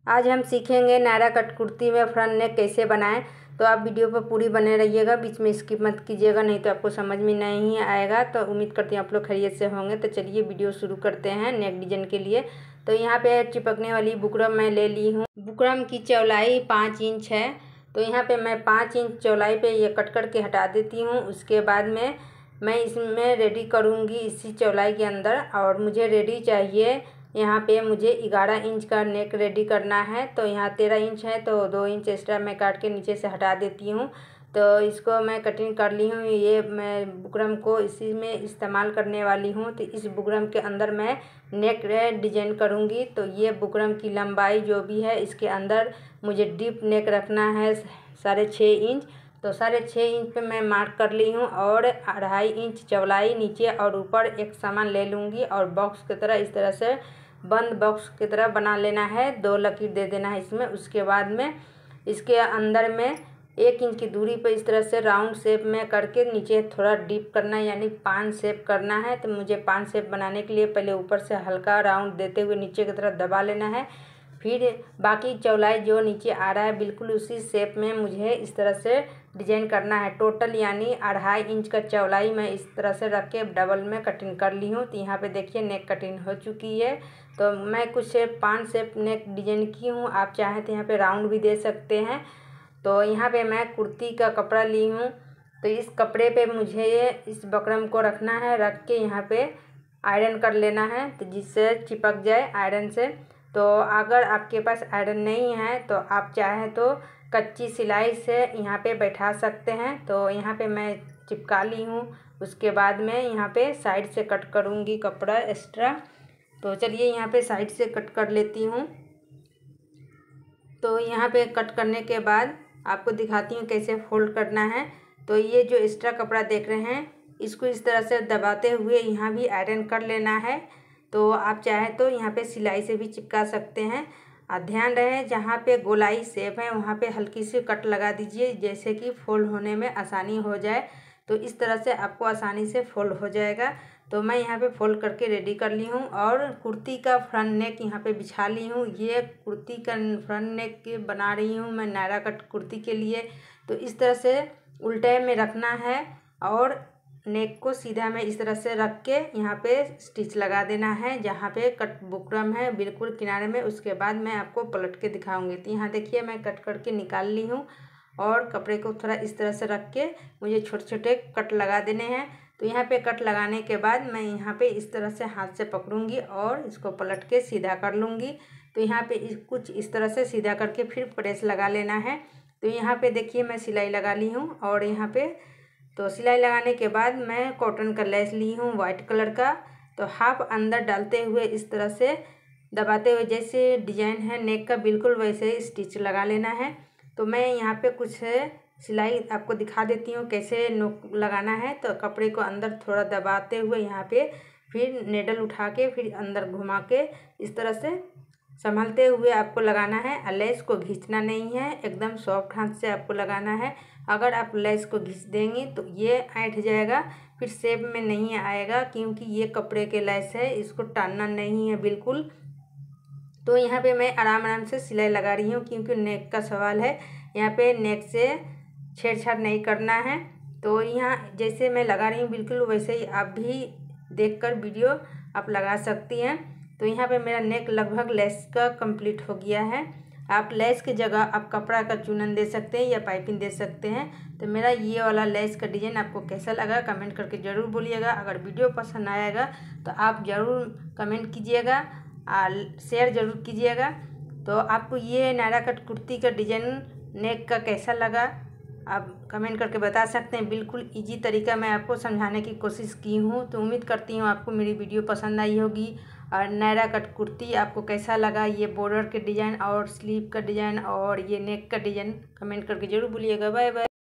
आज हम सीखेंगे नायरा कट कुर्ती में फ्रंट नेक कैसे बनाएं। तो आप वीडियो पर पूरी बने रहिएगा, बीच में स्किप मत कीजिएगा, नहीं तो आपको समझ में नहीं आएगा। तो उम्मीद करती हूँ आप लोग खैरियत से होंगे। तो चलिए वीडियो शुरू करते हैं नेक डिजाइन के लिए। तो यहाँ पे चिपकने वाली बुकरम मैं ले ली हूँ। बुकरम की चौड़ाई 5 इंच है। तो यहाँ पे मैं 5 इंच चौड़ाई पे ये कट करके हटा देती हूँ। उसके बाद में मैं इसमें रेडी करूँगी इसी चौड़ाई के अंदर। और मुझे रेडी चाहिए, यहाँ पे मुझे 11 इंच का नेक रेडी करना है। तो यहाँ 13 इंच है, तो 2 इंच एक्स्ट्रा मैं काट के नीचे से हटा देती हूँ। तो इसको मैं कटिंग कर ली हूँ। ये मैं बुकरम को इसी में इस्तेमाल करने वाली हूँ। तो इस बुकरम के अंदर मैं नेक डिजाइन करूँगी। तो ये बुकरम की लंबाई जो भी है, इसके अंदर मुझे डीप नेक रखना है 6.5 इंच। तो 6.5 इंच पे मैं मार्क कर ली हूँ। और 2.5 इंच चौड़ाई नीचे और ऊपर एक समान ले लूँगी और बॉक्स की तरह इस तरह से बंद बॉक्स की तरह बना लेना है। 2 लकीर दे देना है इसमें। उसके बाद में इसके अंदर में 1 इंच की दूरी पर इस तरह से राउंड शेप में करके नीचे थोड़ा डीप करना है, यानी पान शेप करना है। तो मुझे पान शेप बनाने के लिए पहले ऊपर से हल्का राउंड देते हुए नीचे की तरफ दबा लेना है। फिर बाकी चौड़ाई जो नीचे आ रहा है बिल्कुल उसी शेप में मुझे इस तरह से डिजाइन करना है। टोटल यानी 2.5 इंच का चौड़ाई मैं इस तरह से रख के डबल में कटिंग कर ली हूँ। तो यहाँ पे देखिए नेक कटिंग हो चुकी है। तो मैं कुछ पान शेप नेक डिजाइन की हूँ, आप चाहें तो यहाँ पे राउंड भी दे सकते हैं। तो यहाँ पे मैं कुर्ती का कपड़ा ली हूँ। तो इस कपड़े पे मुझे इस बकरम को रखना है, रख के यहाँ पे आयरन कर लेना है, तो जिससे चिपक जाए आयरन से। तो अगर आपके पास आयरन नहीं है तो आप चाहें तो कच्ची सिलाई से यहाँ पे बैठा सकते हैं। तो यहाँ पे मैं चिपका ली हूँ। उसके बाद में यहाँ पे साइड से कट करूँगी कपड़ा एक्स्ट्रा। तो चलिए यहाँ पे साइड से कट कर लेती हूँ। तो यहाँ पे कट करने के बाद आपको दिखाती हूँ कैसे फोल्ड करना है। तो ये जो एक्स्ट्रा कपड़ा देख रहे हैं, इसको इस तरह से दबाते हुए यहाँ भी आयरन कर लेना है। तो आप चाहे तो यहाँ पे सिलाई से भी चिपका सकते हैं। ध्यान रहे जहाँ पे गोलाई शेप है वहाँ पे हल्की सी कट लगा दीजिए, जैसे कि फोल्ड होने में आसानी हो जाए। तो इस तरह से आपको आसानी से फोल्ड हो जाएगा। तो मैं यहाँ पे फोल्ड करके रेडी कर ली हूँ। और कुर्ती का फ्रंट नेक यहाँ पे बिछा ली हूँ। ये कुर्ती का फ्रंट नेक के बना रही हूँ मैं नायरा कट कुर्ती के लिए। तो इस तरह से उल्टे में रखना है और नेक को सीधा में इस तरह से रख के यहाँ पे स्टिच लगा देना है जहाँ पे कट बुकरम है बिल्कुल किनारे में। उसके बाद मैं आपको पलट के दिखाऊंगी। तो यहाँ देखिए मैं कट करके निकाल ली हूँ और कपड़े को थोड़ा इस तरह से रख के मुझे छोटे छोटे कट लगा देने हैं। तो यहाँ पे कट लगाने के बाद मैं यहाँ पे इस तरह से हाथ से पकड़ूंगी और इसको पलट के सीधा कर लूँगी। तो यहाँ पे कुछ इस तरह से सीधा करके फिर प्रेस लगा लेना है। तो यहाँ पे देखिए मैं सिलाई लगा ली हूँ। और यहाँ पे तो सिलाई लगाने के बाद मैं कॉटन का लेस ली हूँ वाइट कलर का। तो हाफ अंदर डालते हुए इस तरह से दबाते हुए जैसे डिजाइन है नेक का बिल्कुल वैसे ही स्टिच लगा लेना है। तो मैं यहाँ पे कुछ सिलाई आपको दिखा देती हूँ कैसे नोक लगाना है। तो कपड़े को अंदर थोड़ा दबाते हुए यहाँ पे फिर नेडल उठा के फिर अंदर घुमा के इस तरह से संभालते हुए आपको लगाना है। लेस को खींचना नहीं है, एकदम सॉफ्ट हाथ से आपको लगाना है। अगर आप लेस को खींच देंगी तो ये ऐंठ जाएगा, फिर शेप में नहीं आएगा, क्योंकि ये कपड़े के लेस है, इसको टानना नहीं है बिल्कुल। तो यहाँ पे मैं आराम आराम से सिलाई लगा रही हूँ, क्योंकि नेक का सवाल है। यहाँ पे नेक से छेड़छाड़ नहीं करना है। तो यहाँ जैसे मैं लगा रही हूँ बिल्कुल वैसे ही आप भी देखकर वीडियो आप लगा सकती हैं। तो यहाँ पे मेरा नेक लगभग लेस का कंप्लीट हो गया है। आप लेस की जगह आप कपड़ा का चूनन दे सकते हैं या पाइपिंग दे सकते हैं। तो मेरा ये वाला लेस का डिज़ाइन आपको कैसा लगा कमेंट करके ज़रूर बोलिएगा। अगर वीडियो पसंद आएगा तो आप ज़रूर कमेंट कीजिएगा और शेयर ज़रूर कीजिएगा। तो आपको ये नायरा कट कुर्ती का डिज़ाइन नेक का कैसा लगा आप कमेंट करके बता सकते हैं। बिल्कुल इजी तरीका मैं आपको समझाने की कोशिश की हूँ। तो उम्मीद करती हूँ आपको मेरी वीडियो पसंद आई होगी। और नायरा कट कुर्ती आपको कैसा लगा, ये बॉर्डर के डिज़ाइन और स्लीव का डिज़ाइन और ये नेक का डिज़ाइन कमेंट करके ज़रूर बोलिएगा। Bye bye.